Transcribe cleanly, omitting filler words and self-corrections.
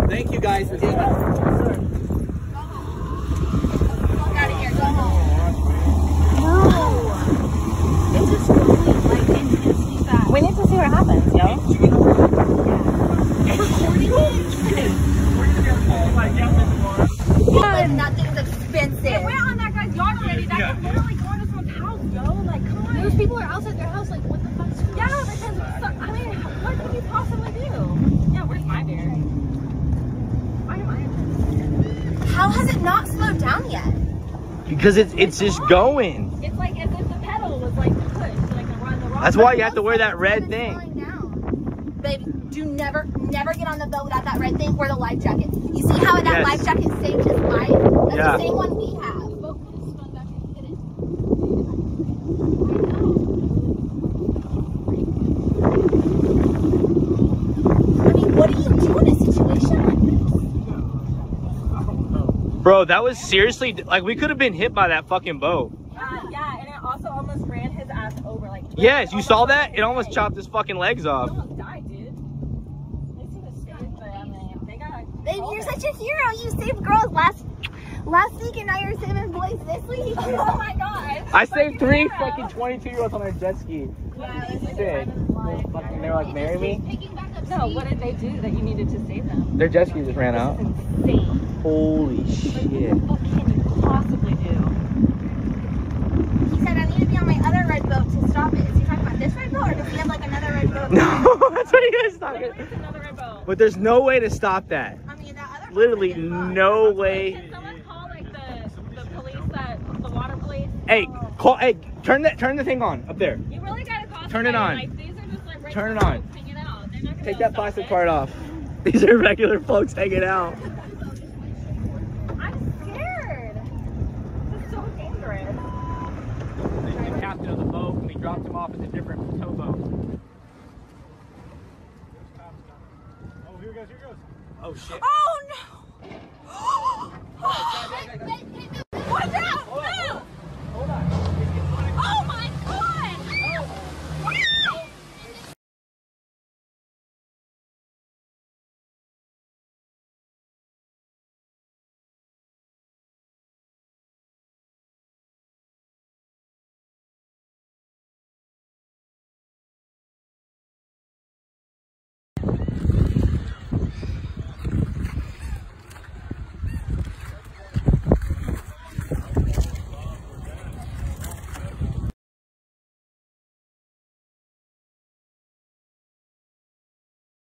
Thank you guys for taking us. We need to see what happens, yo. Nothing's expensive. If we're on that guy's yard already, that could literally go into someone's house, yo. Like, come on. Those people are outside their house, like, what the fuck? Yeah, because, I mean, what could you possibly do? Yeah, where's my beer? Why am I? How has it not slowed down yet? Because it's just going. It's like as if the pedal was like pushed, like the run the wrong. That's why you have to wear that red thing. Babe, do never get on the boat without that red thing or the life jacket. You see how that life jacket saved his life? That's the same one we have. I mean, what do you do in a situation like this? Bro, that was seriously, like, we could have been hit by that fucking boat. Yeah, and it also almost ran his ass over. Like, yes, you saw that? It almost chopped his fucking legs off. He almost died, dude. They seem to save, but I mean, they got. Babe, you're such a hero. You saved girls last week, and now you're saving boys this week. Oh my god! I saved 3 fucking 22-year-olds on a jet ski. Yeah, Sick. They were like, marry me? No, what did they do that you needed to save them? Their jet ski just ran out. Insane. Holy shit. What can you possibly do? He said, I need to be on my other red boat to stop it. Is he talking about this red boat, or does he have like another red boat? No, that's what he was talking about. It's another red boat. But there's no way to stop that. I mean, that other Literally no way. Can someone call like the police, the water police? Hey, turn the thing on up there. You really gotta call. Turn it on. Like, these are just like regular Turn it on. folks hanging out. They're not gonna Take be able that to plastic stop part off. These are regular folks hanging out. it. I'm scared. This is so dangerous. The captain of the boat, and we dropped him off at a different towboat. Oh, here goes. Oh shit. Oh no!